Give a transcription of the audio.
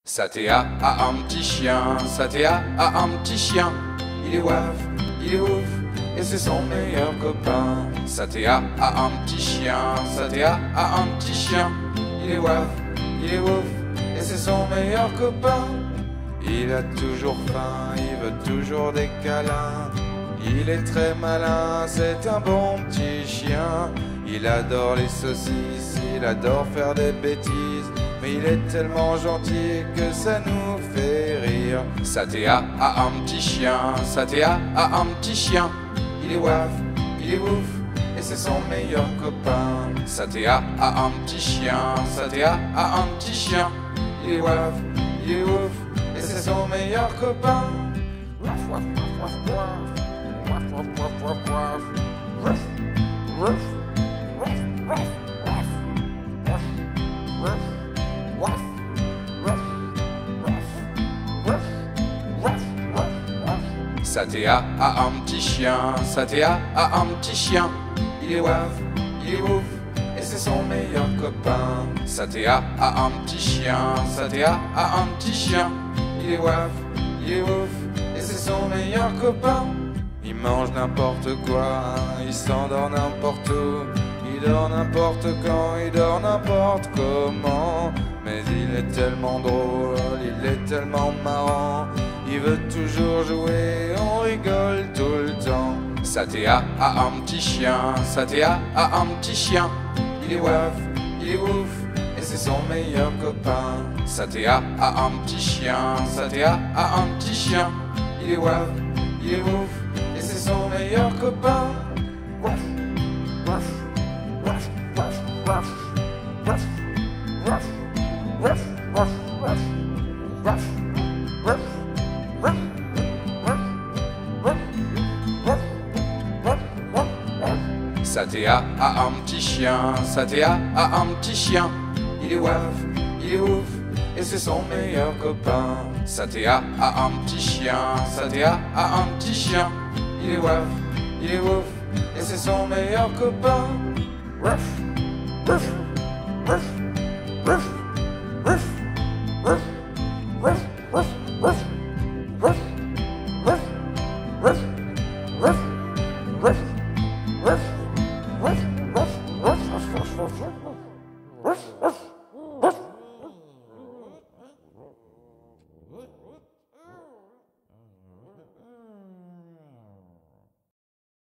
Satéa a un petit chien, Satéa a un petit chien. Il est waf, il est ouf, et c'est son meilleur copain. Satéa a un petit chien, Satéa a un petit chien. Il est waf, il est ouf, et c'est son meilleur copain. Il a toujours faim, il veut toujours des câlins. Il est très malin, c'est un bon petit chien. Il adore les saucisses, il adore faire des bêtises. Mais il est tellement gentil que ça nous fait rire. Satéa a un petit chien, Satéa a un petit chien. Il est waf, il est ouf, et c'est son meilleur copain. Satéa a un petit chien, Satéa a un petit chien. Il est waf, il est ouf, et c'est son meilleur copain. Waf, waf, waf, waf, waf, waf, waf, waf, waf, waf, waf, waf, waf, Satéa a un petit chien, Satéa a un petit chien. Il est waf, il est ouf, et c'est son meilleur copain. Satéa a un petit chien, Satéa a un petit chien. Il est waf, il est ouf, et c'est son meilleur copain. Il mange n'importe quoi, il s'endort n'importe où. Il dort n'importe quand, il dort n'importe comment. Mais il est tellement drôle, il est tellement marrant. Il veut toujours jouer, on rigole tout le temps. Satéa a un petit chien, Satéa a un petit chien. Il est waf, il est ouf, et c'est son meilleur copain. Satéa a un petit chien, Satéa a un petit chien. Il est waf, il est ouf, et c'est son meilleur copain. Waf, waf, waf, waf, waf, waf, waf, waf, waf, waf, waf, waf. Satéa a un petit chien, Satéa a un petit chien. Il est waf, il est ouf, et c'est son meilleur copain. Satéa a un petit chien, Satéa a un petit chien. Il est waf, il est ouf, et c'est son meilleur copain. Waf, waf, waf, waf, waf, waf, waf, waf, waf, waf, waf, waf, waf, waf, waf. What?